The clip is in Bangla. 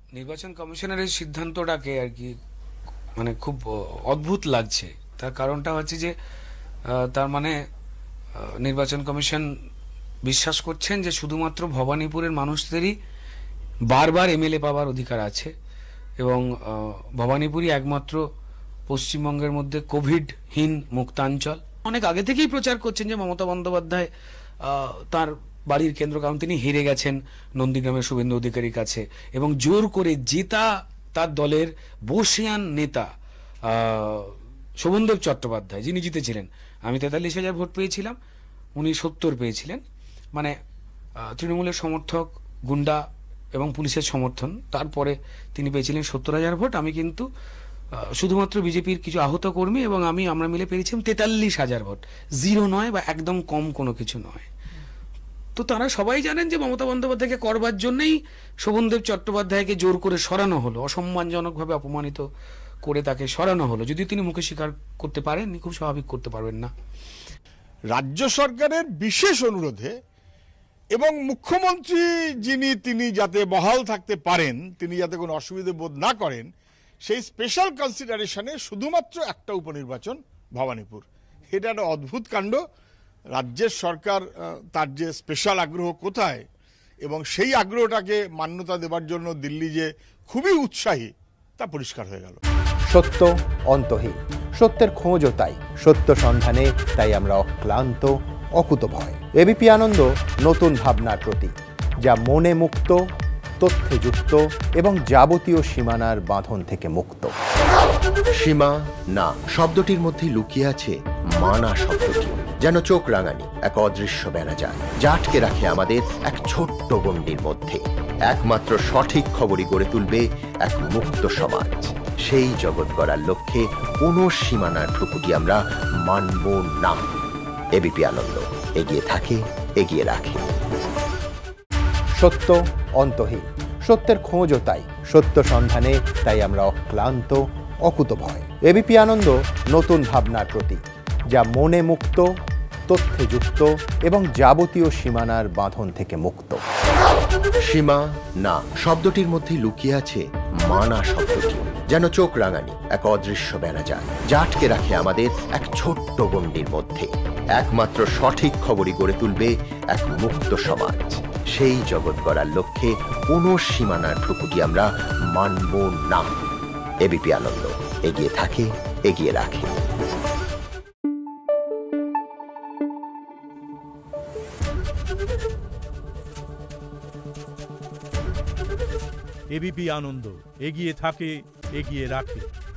নির্বাচন কমিশনের এই সিদ্ধান্তটাকে আর কি মানে খুব অদ্ভুত লাগছে। তার কারণটা হচ্ছে যে তার মানে নির্বাচন কমিশন বিশ্বাস করছেন যে শুধুমাত্র ভবানীপুরের মানুষদেরই বারবার এমএলএ পাওয়ার অধিকার আছে এবং ভবানীপুরই একমাত্র পশ্চিমবঙ্গের মধ্যে কোভিডহীন মুক্তাঞ্চল। অনেক আগে থেকেই প্রচার করছেন যে মমতা বন্দ্যোপাধ্যায় তার বাড়ির কেন্দ্র, কারণ তিনি হেরে গেছেন নন্দীগ্রামের শুভেন্দু অধিকারীর কাছে এবং জোর করে জেতা তার দলের বর্ষীয়ান নেতা শোভনদেব চট্টোপাধ্যায়, যিনি জিতেছিলেন। আমি 43,000 ভোট পেয়েছিলাম, উনি 70 পেয়েছিলেন। মানে তৃণমূলের সমর্থক, গুন্ডা এবং পুলিশের সমর্থন, তারপরে তিনি পেয়েছিলেন 70,000 ভোট। আমি কিন্তু শুধুমাত্র বিজেপির কিছু আহত কর্মী এবং আমরা মিলে পেয়েছিলাম 43,000 ভোট। জিরো নয় বা একদম কম কোনো কিছু নয়। তো তারা সবাই জানেন যে মমতা বন্দ্যোপাধ্যায়কে করবার জন্যই শোভনদেব চট্টোপাধ্যায়কে জোর করে সরানো হলো, অসম্মানজনকভাবে অপমানিত করে তাকে সরানো হলো। যদিও তিনি মুখে স্বীকার করতে পারেননি, খুব স্বাভাবিক করতে পারবেন না। রাজ্য সরকারের বিশেষ অনুরোধে এবং মুখ্যমন্ত্রী তিনি যাতে বহাল থাকতে পারেন, তিনি যাতে কোনো অসুবিধা বোধ না করেন, সেই স্পেশাল কনসিডারেশনে শুধুমাত্র একটা উপনির্বাচন ভবানীপুর। এটা একটা অদ্ভুত কাণ্ড। রাজ্যের সরকার তার যে স্পেশাল আগ্রহ কোথায় এবং সেই আগ্রহটাকে মান্যতা দেবার জন্য দিল্লি যে খুবই উৎসাহী তা পরিষ্কার হয়ে গেল। সত্য অন্তহীন, সত্যের খোঁজও তাই, সত্য সন্ধানে তাই আমরা অক্লান্ত, অকুতভয়। এবিপি আনন্দ নতুন ভাবনার প্রতীক, যা মনে মুক্ত, তথ্যে যুক্ত এবং যাবতীয় সীমানার বাঁধন থেকে মুক্ত। সীমা না শব্দটির মধ্যে লুকিয়ে আছে মানা শব্দটি, যেন চোখ রাঙানি এক অদৃশ্য বেড়াজাল, যা আটকে রাখে আমাদের এক ছোট্ট গণ্ডির মধ্যে। একমাত্র সঠিক খবরই গড়ে তুলবে এক মুক্ত সমাজ। সেই জগৎ গড়ার লক্ষ্যে কোনো সীমানার ঠুকুটি আমরা মানব না। এবিপি আনন্দ এগিয়ে থাকে, এগিয়ে রাখে। সত্য অন্তহীন, সত্যের খোঁজও তাই, সত্য সন্ধানে তাই আমরা অক্লান্ত, অকুতভয়। এবিপি আনন্দ নতুন ভাবনার প্রতীক, যা মনে মুক্ত, তথ্যে যুক্ত এবং যাবতীয় সীমানার বাঁধন থেকে মুক্ত। সীমা না শব্দটির মধ্যে লুকিয়ে আছে মানা শব্দটি, যেন চোখ রাঙানি এক অদৃশ্য বেড়াজাল, যা আটকে রাখে আমাদের এক ছোট্ট গণ্ডির মধ্যে। একমাত্র সঠিক খবরই গড়ে তুলবে এক মুক্ত সমাজ। সেই জগৎ গড়ার লক্ষ্যে কোনো সীমানার ঠুকুটি আমরা মানব না। এবিপি আনন্দ এগিয়ে থাকে, এগিয়ে রাখে। এবিপি আনন্দ এগিয়ে থাকে, এগিয়ে রাখে।